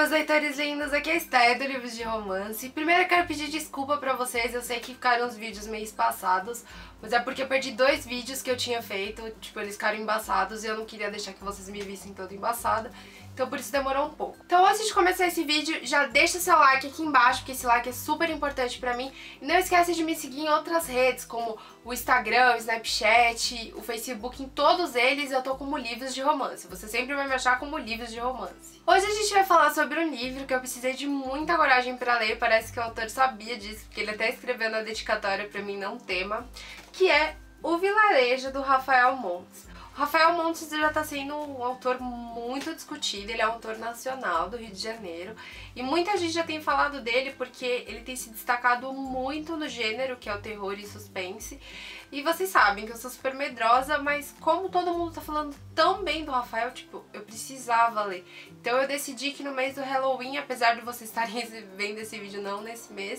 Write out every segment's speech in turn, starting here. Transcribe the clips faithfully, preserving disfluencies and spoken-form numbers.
meus leitores lindos, aqui é a Estéia do Livros de Romance. Primeiro eu quero pedir desculpa pra vocês, eu sei que ficaram uns vídeos meio espaçados, mas é porque eu perdi dois vídeos que eu tinha feito, tipo, eles ficaram embaçados e eu não queria deixar que vocês me vissem toda embaçada, então por isso demorou um pouco. Então antes de começar esse vídeo, já deixa seu like aqui embaixo, porque esse like é super importante pra mim. E não esquece de me seguir em outras redes, como o Instagram, o Snapchat, o Facebook, em todos eles eu tô como Livros de Romance. Você sempre vai me achar como Livros de Romance. Hoje a gente vai falar sobre um livro que eu precisei de muita coragem pra ler, parece que o autor sabia disso, porque ele até escreveu na dedicatória pra mim, não tema, que é O Vilarejo, do Rafael Montes. O Rafael Montes já está sendo um autor muito discutido, ele é um autor nacional do Rio de Janeiro e muita gente já tem falado dele porque ele tem se destacado muito no gênero, que é o terror e suspense. E vocês sabem que eu sou super medrosa, mas como todo mundo tá falando tão bem do Rafael, tipo, eu precisava ler. Então eu decidi que no mês do Halloween, apesar de vocês estarem vendo esse vídeo não nesse mês,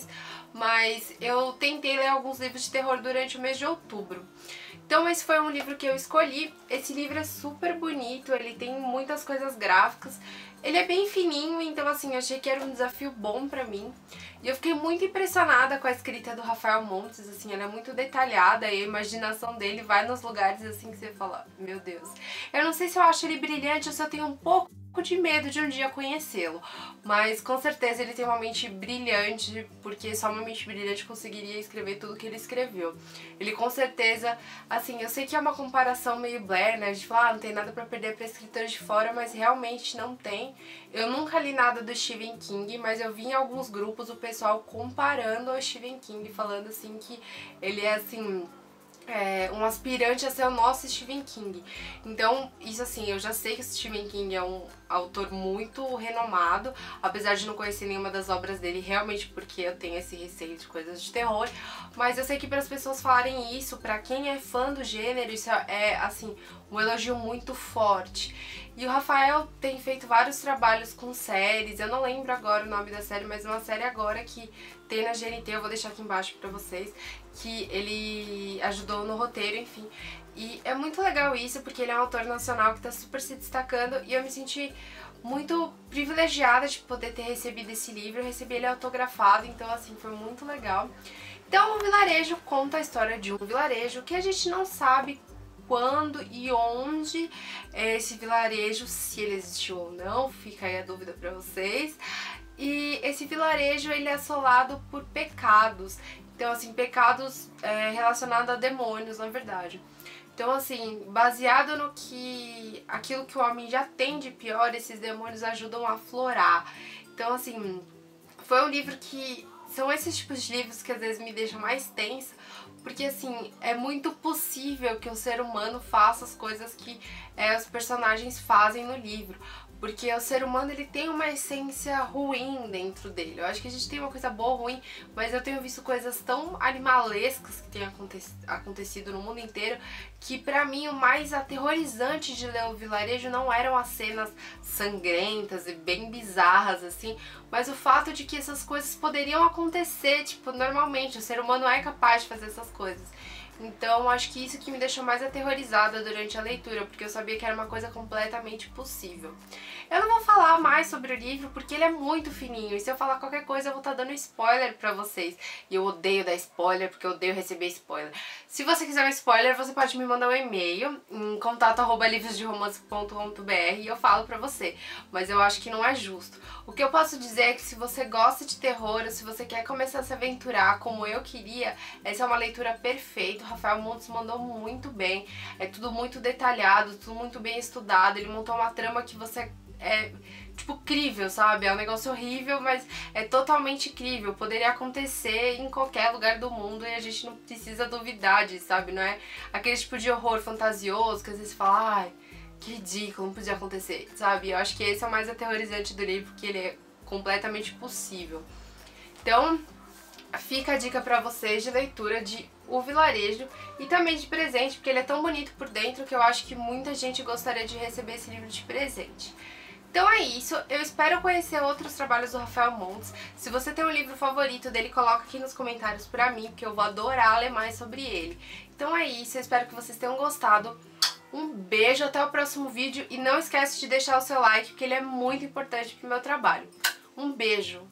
mas eu tentei ler alguns livros de terror durante o mês de outubro. Então esse foi um livro que eu escolhi. Esse livro é super bonito, ele tem muitas coisas gráficas, ele é bem fininho, então assim, eu achei que era um desafio bom pra mim. E eu fiquei muito impressionada com a escrita do Rafael Montes, assim, ela é muito detalhada e a imaginação dele vai nos lugares assim que você fala, meu Deus. Eu não sei se eu acho ele brilhante ou se eu tenho um pouco de medo de um dia conhecê-lo, mas com certeza ele tem uma mente brilhante, porque só uma mente brilhante conseguiria escrever tudo que ele escreveu. Ele com certeza, assim, eu sei que é uma comparação meio Blair, né, a gente fala, ah, não tem nada pra perder pra escritores de fora, mas realmente não tem. Eu nunca li nada do Stephen King, mas eu vi em alguns grupos o pessoal comparando ao Stephen King, falando assim que ele é assim... É, um aspirante a ser o nosso Stephen King. Então, isso assim, eu já sei que o Stephen King é um autor muito renomado, apesar de não conhecer nenhuma das obras dele, realmente porque eu tenho esse receio de coisas de terror, mas eu sei que para as pessoas falarem isso, pra quem é fã do gênero, isso é, assim, um elogio muito forte. E o Rafael tem feito vários trabalhos com séries, eu não lembro agora o nome da série, mas uma série agora que tem na G N T, eu vou deixar aqui embaixo pra vocês, que ele ajudou no roteiro, enfim. E é muito legal isso, porque ele é um autor nacional que tá super se destacando e eu me senti muito privilegiada de poder ter recebido esse livro. Eu recebi ele autografado, então assim, foi muito legal. Então, O Vilarejo conta a história de um vilarejo que a gente não sabe quando e onde é esse vilarejo, se ele existiu ou não, fica aí a dúvida pra vocês. E esse vilarejo, ele é assolado por pecados, então assim, pecados é, relacionados a demônios, na verdade. Então assim, baseado no que, aquilo que o homem já tem de pior, esses demônios ajudam a aflorar. Então assim, foi um livro que... São esses tipos de livros que às vezes me deixam mais tensa, porque assim, é muito possível que o ser humano faça as coisas que é, os personagens fazem no livro. Porque o ser humano, ele tem uma essência ruim dentro dele. Eu acho que a gente tem uma coisa boa ou ruim, mas eu tenho visto coisas tão animalescas que têm aconte acontecido no mundo inteiro, que pra mim o mais aterrorizante de ler O Vilarejo não eram as cenas sangrentas e bem bizarras, assim, mas o fato de que essas coisas poderiam acontecer, tipo, normalmente. O ser humano é capaz de fazer essas coisas. Então acho que isso que me deixou mais aterrorizada durante a leitura, porque eu sabia que era uma coisa completamente possível. Eu não vou falar mais sobre o livro porque ele é muito fininho, e se eu falar qualquer coisa eu vou estar dando spoiler pra vocês. E eu odeio dar spoiler, porque eu odeio receber spoiler. Se você quiser um spoiler, você pode me mandar um e-mail em contato arroba livros de romance ponto com ponto br e eu falo pra você, mas eu acho que não é justo. O que eu posso dizer é que se você gosta de terror, ou se você quer começar a se aventurar como eu queria, essa é uma leitura perfeita. O Rafael Montes mandou muito bem, é tudo muito detalhado, tudo muito bem estudado, ele montou uma trama que você é, tipo, crível, sabe? É um negócio horrível, mas é totalmente crível, poderia acontecer em qualquer lugar do mundo e a gente não precisa duvidar disso, sabe? Não é aquele tipo de horror fantasioso que às vezes fala, ai, que ridículo, não podia acontecer, sabe? Eu acho que esse é o mais aterrorizante do livro, porque ele é completamente possível. Então, fica a dica pra vocês de leitura de O Vilarejo e também de presente, porque ele é tão bonito por dentro que eu acho que muita gente gostaria de receber esse livro de presente. Então é isso, eu espero conhecer outros trabalhos do Rafael Montes. Se você tem um livro favorito dele, coloca aqui nos comentários pra mim, porque eu vou adorar ler mais sobre ele. Então é isso, eu espero que vocês tenham gostado. Um beijo, até o próximo vídeo e não esquece de deixar o seu like, porque ele é muito importante pro meu trabalho. Um beijo!